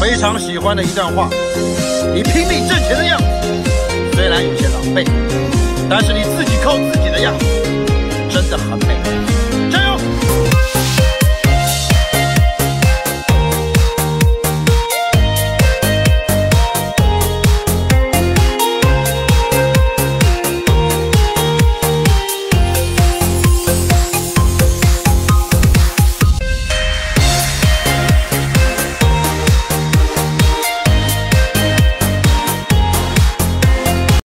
非常喜欢的一段话：你拼命挣钱的样子，虽然有些狼狈，但是你自己靠自己的样子，真的很美。